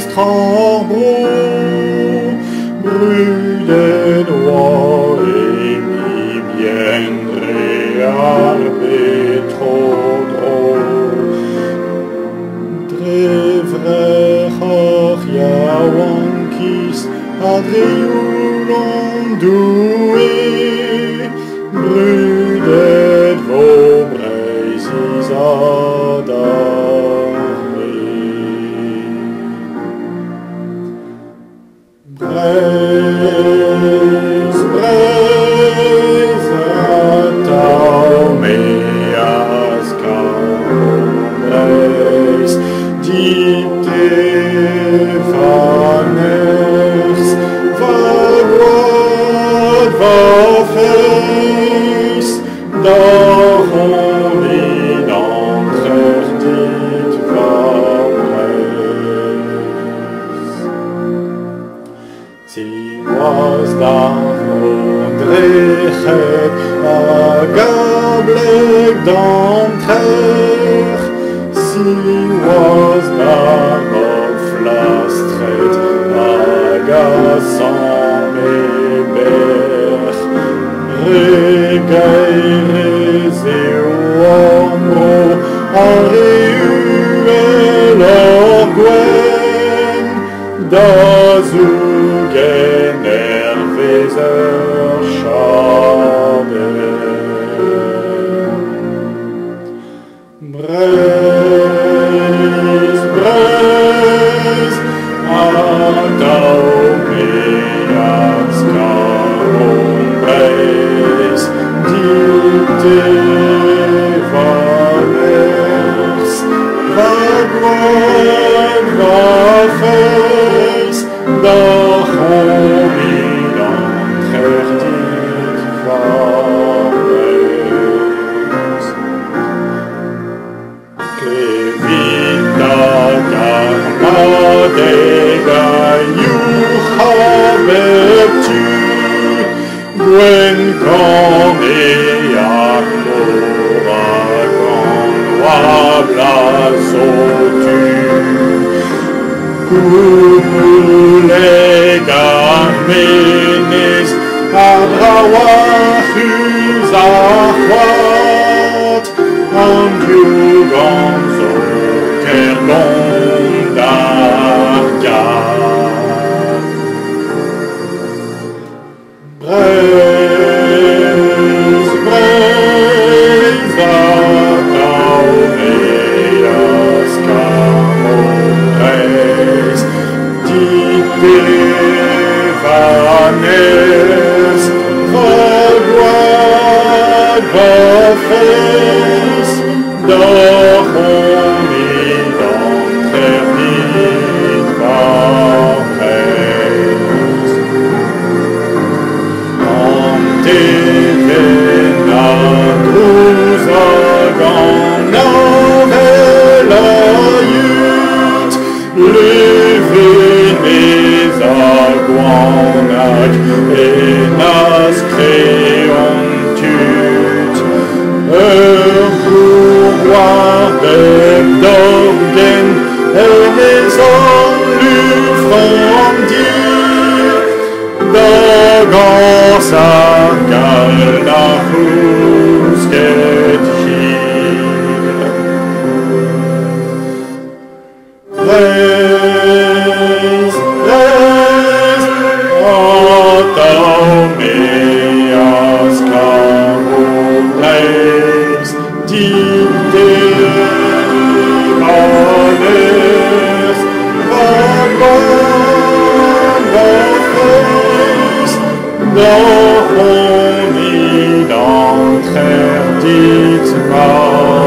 Strasbourg, bruden waring I biendre arbetrodro. Drevrechach jawankis adriulon due, brudet vobreis isadare. Breis, breis, atau meas breis, dite vaners, vaguad vafeis, darum in entrer dit vabreis. Si was davon drechet agableg d'entrer, si was davon flastret agassant méber, regaires eo ombro areuel orguen, da zugen erweser schaden. Breis, breis, atau meas carum breis, dite vaners, vaguad vafeis, darum in entrer dit vabreis. Clevita carmadega iuchabeptu, gwen comeac oragon wablasotu, cumulega menes abrawachus achwat, ambiugans kergon d'argad. Breis, breis, atau meas carum breis, dite vaners, vaguad vafeis, darum in entrer dit vabreis. Antevenadrus agan navelayut, levenes aguanac enas creontut, bourgois d'orgen maison lufrandir, d'agans argal nachus get hir. Breis, breis, atau meas carum breis, dite vaners, vaguad vafeis, darum in entrer dit vabreis.